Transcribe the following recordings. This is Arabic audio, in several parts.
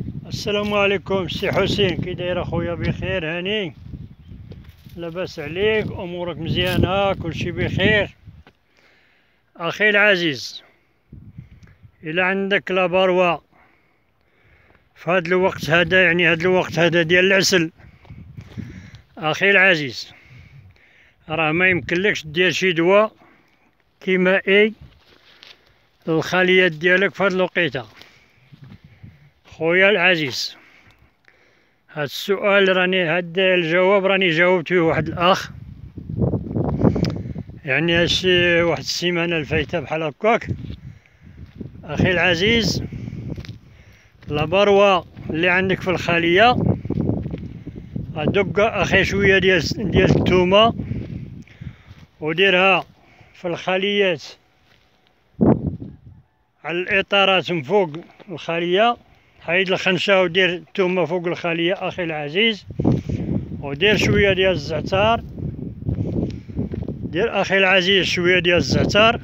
السلام عليكم سي حسين، كي داير اخويا؟ بخير هاني؟ لاباس عليك؟ امورك مزيانه؟ كلشي بخير؟ اخي العزيز، الى عندك لاباروا في هذا الوقت هذا، يعني هذا الوقت هذا ديال العسل، اخي العزيز، راه ما يمكنلكش دير شي دواء كيمائي للخليات ديالك في هذه الوقيته. خويا العزيز، هاد السؤال هاد الجواب راني جاوبت فيه واحد الاخ، يعني هادشي واحد السيمانه الفايته بحال هكاك. اخي العزيز، لاباروا اللي عندك في الخليه، ادق اخي شويه ديال الثومه وديرها في الخليات على الاطارات من فوق الخليه. حيد الخنشه ودير الثومه فوق الخليه اخي العزيز، ودير شويه ديال الزعتر، دير اخي العزيز شويه ديال الزعتر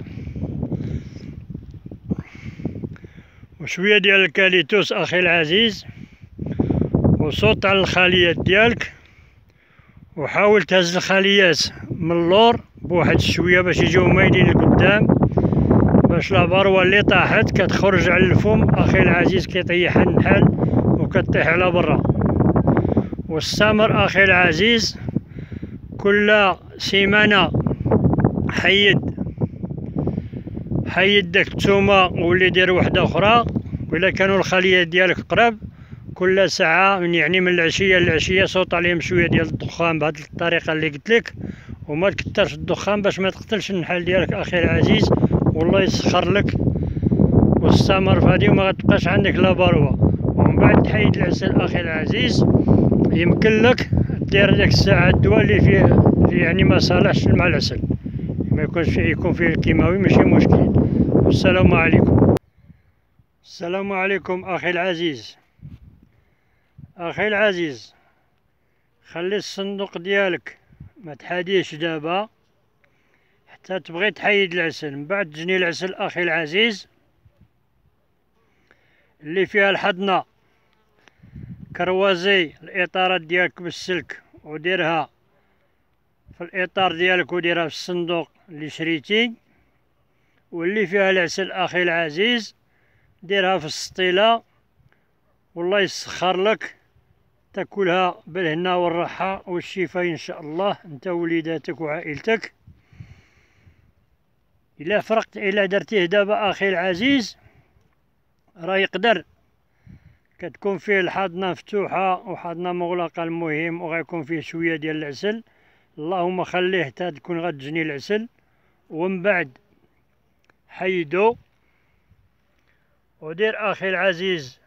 وشويه ديال الكاليتوس اخي العزيز، وصوت على الخليات ديالك، وحاول تهز الخليات من اللور بواحد شويه باش يجيو مايلين لقدام، باش لاباروا اللي طاحت كتخرج على الفم اخي العزيز، كيطيح النحل وكطيح على برا. واستمر اخي العزيز كل سيمانه، حيد داك الثومه واللي دير وحده اخرى، وإلا كانوا الخليات ديالك قراب كل ساعه، يعني من العشيه للعشيه صوت عليهم شويه ديال الدخان بهذه الطريقه اللي قلت لك، وما تكثرش الدخان باش ما تقتلش النحل ديالك اخي العزيز، والله يسخر لك. واستمر في هذه وما غتبقاش عندك لا باروا. ومن بعد تحيد العسل اخي العزيز، يمكن لك دير ديك الساعه الدواء اللي فيه يعني ما صالحش مع العسل، ما يكونش فيه، يكون فيه الكيماوي ماشي مشكل. والسلام عليكم. السلام عليكم اخي العزيز. اخي العزيز، خلي الصندوق ديالك ما تحاديش دابا حتى تبغي تحيد العسل. من بعد تجني العسل اخي العزيز اللي فيها الحضنه، كروازي الاطارات ديالك بالسلك وديرها في الاطار ديالك وديرها في الصندوق اللي شريتي، واللي فيها العسل اخي العزيز ديرها في السطيله، والله يسخر لك، تاكلها بالهنا والراحه والشفاء ان شاء الله انت ووليداتك وعائلتك. الا درتيه دابا اخي العزيز راه يقدر كتكون فيه الحاضنه مفتوحه وحاضنه مغلقه، المهم وغيكون فيه شويه ديال العسل، اللهم خليه حتى تكون غتجني العسل، ومن بعد حيدو ودير اخي العزيز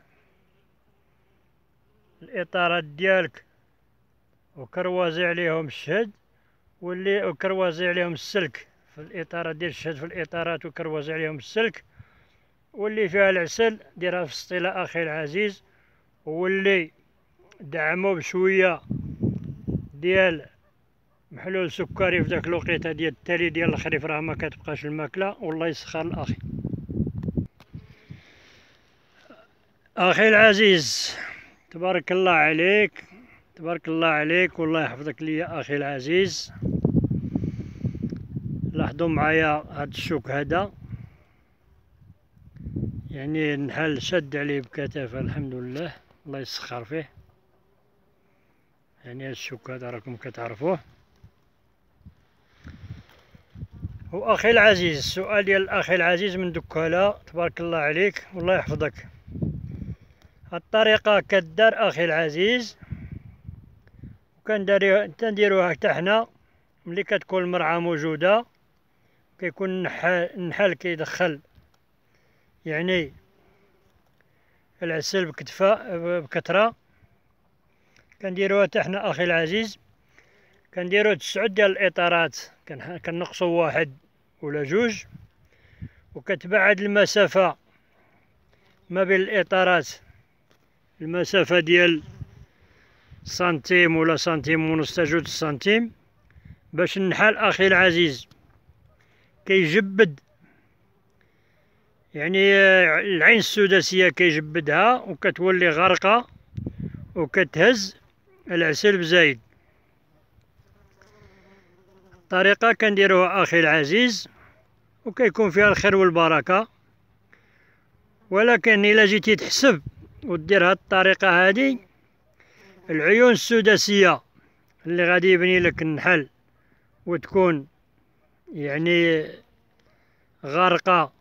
الاطارات ديالك وكروازي عليهم الشهد، واللي وكروازي عليهم السلك في الاطارات، دير الشهد في الاطارات وكروازي عليهم السلك، واللي فيها العسل ديرها في السطيله اخي العزيز، واللي دعمو بشويه ديال محلول سكري في داك الوقيته ديال التالي ديال الخريف، راه ما كتبقاش الماكله، والله يسخر الاخي. اخي العزيز، تبارك الله عليك، تبارك الله عليك، والله يحفظك ليا اخي العزيز. لاحظوا معايا هاد الشوك هذا، يعني النحل شد عليه بكثافه الحمد لله، الله يسخر فيه. يعني هاد الشوك هذا راكم كتعرفوه. واخي العزيز، السؤال ديال الاخي العزيز من دكاله، تبارك الله عليك والله يحفظك. الطريقه كدار اخي العزيز، وكنديروها حتى حنا ملي كتكون المرعى موجوده، كيكون النحل كيدخل يعني العسل بكثره، كنديروها حتى حنا اخي العزيز. كنديرو 9 ديال الاطارات، كنقصو واحد ولا جوج، وكتبعد المسافه ما بين الاطارات، المسافه ديال سنتيم ولا سنتيم ونص حتى 2 سنتيم، باش النحل اخي العزيز كيجبد يعني العين السداسية كيجبدها وكتولي غارقة وكتهز العسل بزايد. الطريقة كنديروها أخي العزيز وكيكون فيها الخير والبركة، ولكن إلا جيتي تحسب ودير هاد الطريقة هادي، العيون السداسية اللي غادي يبني لك النحل وتكون يعني غارقة،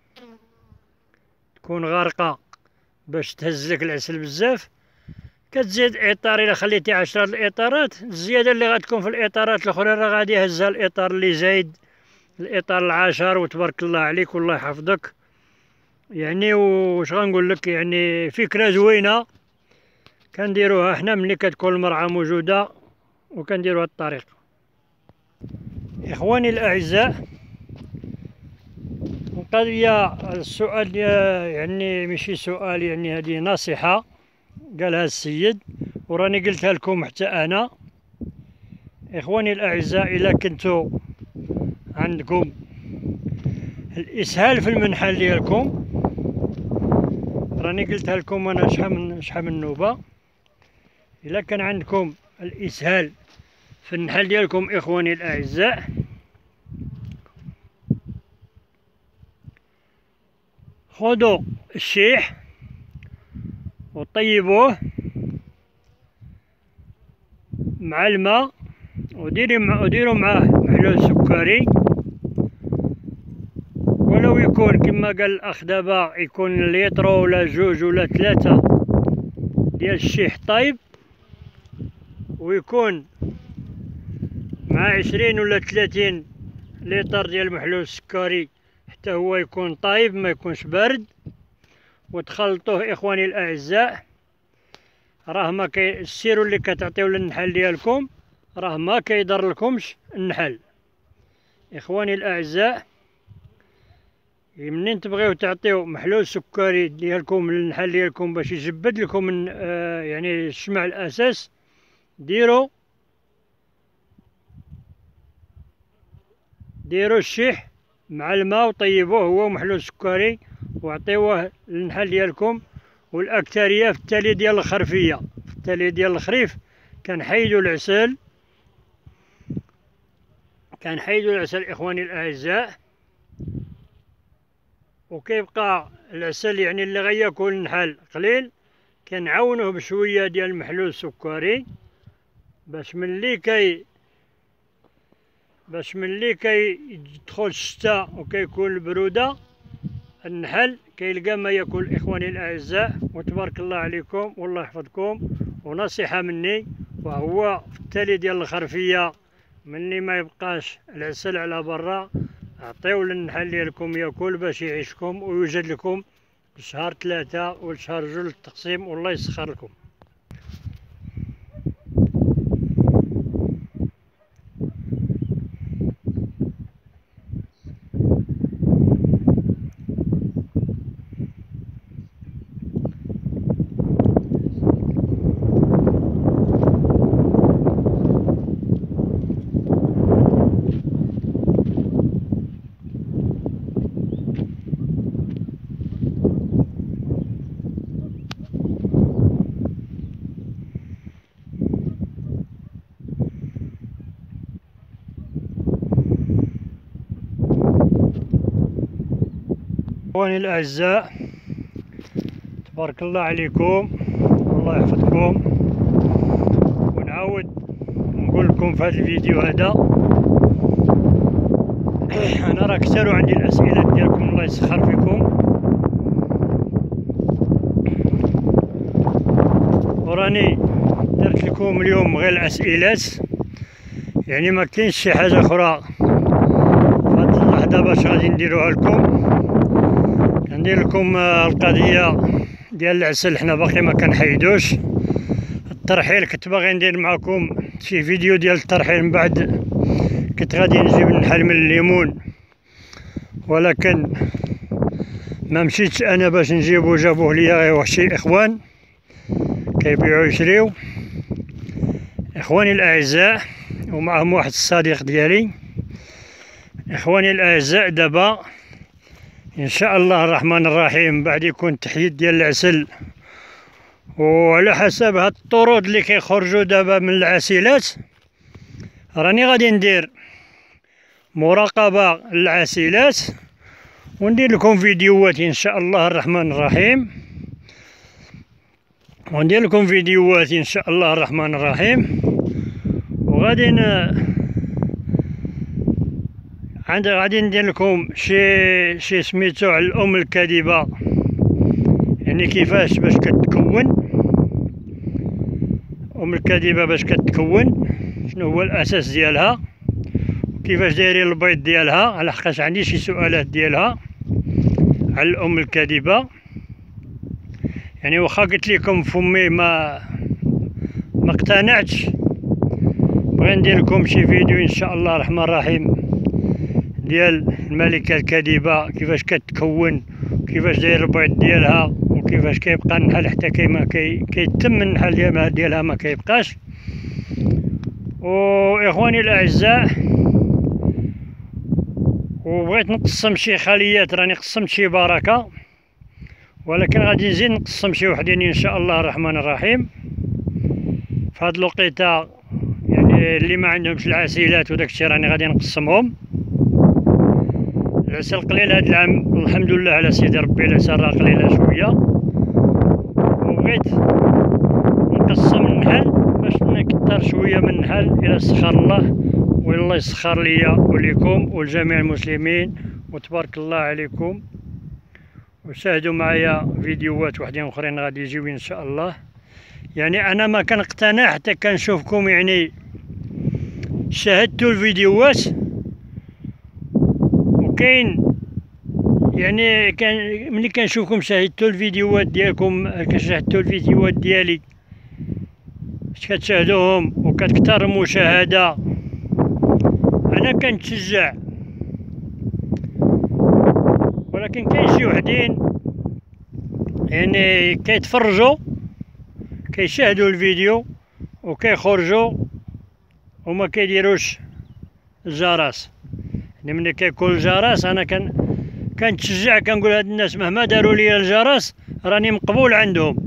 تكون غارقة باش تهزلك العسل بزاف، كتزيد اطار. الا خليتي 10 الاطارات، الزياده اللي غتكون في الاطارات الاخرى راه غادي يهزها الاطار اللي زايد، الاطار العاشر، وتبارك الله عليك والله يحفظك. يعني واش غنقول لك، يعني فكره زوينه كنديروها حنا ملي كتكون المرعى موجوده، وكنديروا هاد الطريقه. اخواني الاعزاء، القضيه السؤال يعني ماشي سؤال، يعني هذه نصيحه قالها السيد وراني قلتها لكم حتى انا. اخواني الاعزاء، الا كنتو عندكم الاسهال في المنحل ديالكم، راني قلتها لكم انا شحال من نوبه، الا كان عندكم الاسهال في النحل ديالكم اخواني الاعزاء، خذوا الشيح وطيبوه مع الماء، وديروا معاه محلول سكري، ولو يكون كما قال الاخ دابا يكون لتر ولا 2 ولا 3 ديال الشيح طيب، ويكون مع 20 ولا 30 لتر ديال المحلول السكري حتى هو يكون طيب ما يكونش بارد، وتخلطوه اخواني الاعزاء. راه ما السيرو اللي كتعطيو للنحل ديالكم راه ما كيضر لكمش النحل اخواني الاعزاء. منين تبغيو تعطيو محلول سكري ديالكم للنحل ديالكم باش يجبد لكم يعني الشمع الاساس، ديروا الشيح مع الماء وطيبوه هو محلول سكري وعطيوه للنحل ديالكم. والاكثريه في التالي ديال الخرفيه، في التالي ديال الخريف كنحيدوا العسل، اخواني الاعزاء، وكيبقى العسل يعني اللي غياكل النحل قليل، كنعاونوه بشويه ديال المحلول السكري باش ملي كيدخل الشتاء وكيكون البروده النحل كيلقى ما ياكل اخواني الاعزاء. وتبارك الله عليكم والله يحفظكم. ونصيحه مني، وهو في التالي ديال الخرفيه ملي ما يبقاش العسل على برا، اعطيو للنحل ديالكم ياكل باش يعيشكم ويوجد لكم شهر 3 والشهر 2 للتقسيم، والله يسخر لكم. اخواني الاعزاء، تبارك الله عليكم والله يحفظكم. ونعاود نقول لكم في هذا الفيديو هذا، انا راه كثروا عندي الاسئله ديالكم الله يسخر فيكم، وراني درت لكم اليوم غير الاسئلات، يعني ما كاينش شي حاجه اخرى في هذه اللحظه باش غادي نديروها لكم. ندير لكم القضيه ديال العسل، حنا باقي ما كنحيدوش الترحيل. كنت باغي ندير معكم شي فيديو ديال الترحيل، من بعد كنت غادي نجيب النحل من الليمون، ولكن ما مشيتش انا باش نجيبو، جابوه ليا غير شي اخوان كيبيعوا يشريو اخواني الاعزاء، ومعهم واحد الصديق ديالي. اخواني الاعزاء، دابا ان شاء الله الرحمن الرحيم. بعد يكون تحييد ديال العسل، وعلى حسب هاد الطرود اللي كيخرجوا دابا من العسيلات، راني غادي ندير مراقبة للعسيلات وندير لكم فيديوهات ان شاء الله الرحمن الرحيم، وغادي غادي ندير لكم شي سميتو على الام الكاذبه، يعني كيفاش باش كتكون ام الكاذبه، باش كتكون شنو هو الاساس ديالها، كيفاش دايرين البيض ديالها، على حقاش عندي شي سؤالات ديالها على الام الكاذبه. يعني واخا قلت لكم فمي ما اقتنعتش، بغي ندير لكم شي فيديو ان شاء الله الرحمن الرحيم ديال الملكه الكاذبه، كيفاش كتكون، كيفاش داير البيض ديالها، وكيفاش كيبقى النحل حتى كيتم النحل ديالها ما كيبقاش. واخواني الاعزاء، وبغيت نقسم شي خليات، راني قسمت شي بركه، ولكن غادي نزيد نقسم شي وحدين ان شاء الله الرحمن الرحيم في هاد الوقيته. يعني اللي ما عندهمش العسيلات وداك الشيء راني غادي نقسمهم. العسل قليل هاد العام الحمد لله على سيدي ربي، العسل راه قليله شويه، وبغيت نقسم النحل باش نكثر شويه من النحل الى سخر الله، والله يسخر ليا وليكم ولجميع المسلمين، وتبارك الله عليكم. وشاهدوا معايا فيديوهات وحدين اخرين غادي يجيو ان شاء الله. يعني انا ما كنقتنع حتى كنشوفكم، يعني شاهدتوا الفيديوهات، وكاين يعني ملي كنشوفكم شاهدتوا الفيديوهات ديالكم، شاهدتوا الفيديوهات ديالي كتشاهدوهم وكتكثر المشاهده، انا كنتشجع. ولكن كاين شي وحدين يعني كيتفرجوا كيشاهدوا الفيديو وكيخرجوا وما كيديروش الجرس. يعني ملي كيكون الجرس انا كنتشجع، كنقول هاد الناس مهما داروا لي الجرس راني مقبول عندهم،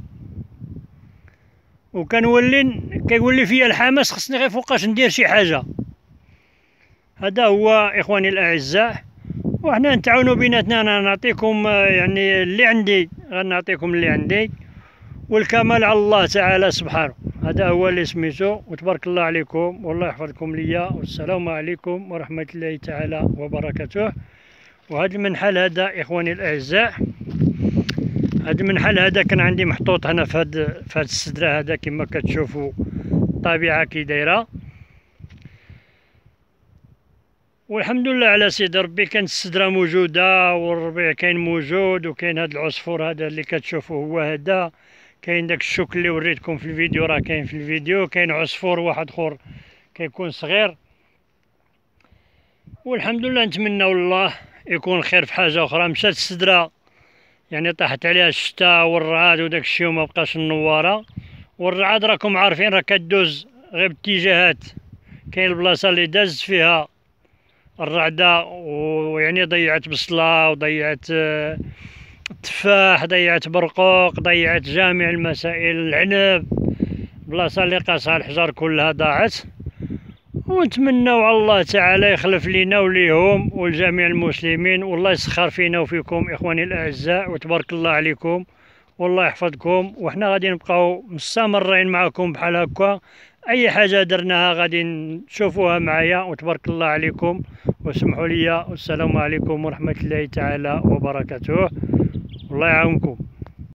كيولي فيا الحماس، خصني غير فوقاش ندير شي حاجه. هذا هو اخواني الاعزاء، وحنا نتعاونوا بيناتنا. انا نعطيكم يعني اللي عندي، غنعطيكم اللي عندي، والكمال على الله تعالى سبحانه. هذا هو اللي سميتو، وتبارك الله عليكم، والله يحفظكم ليا، والسلام عليكم ورحمه الله تعالى وبركاته. وهذا المنحل هذا اخواني الاعزاء، هذا المنحل هذا كان عندي محطوط هنا في هذا السدره هذا، كما كتشوفوا الطبيعه كي دايره، والحمد لله على سيدي ربي. كانت السدره موجوده والربيع كاين موجود، وكاين هذا العصفور هذا اللي كتشوفوه هو هذا، كاين داك الشوك اللي وريتكم في الفيديو راه كاين في الفيديو، كاين عصفور واحد اخر كيكون صغير. والحمد لله نتمنى الله يكون خير في حاجه اخرى. مشات السدره يعني طاحت عليها الشتاء والرعاد وداك الشيء، وما بقاش النواره. والرعاد راكم عارفين راه كدوز غير باتجاهات، كاين البلاصه اللي دازت فيها الرعده ويعني ضيعت بصله، وضيعت التفاح، ضيعت برقوق، ضيعت جامع المسائل، العنب، بلاصه اللي قاسها الحجر كلها ضاعت. ونتمنوا على الله تعالى يخلف لينا وليهم ولجميع المسلمين، والله يسخر فينا وفيكم اخواني الاعزاء، وتبارك الله عليكم، والله يحفظكم. وحنا غادي نبقاو مستمرين معكم بحال هكا، اي حاجه درناها غادي نشوفوها معايا، وتبارك الله عليكم، وسمحوا لي، والسلام عليكم ورحمه الله تعالى وبركاته، والله يعاونكم.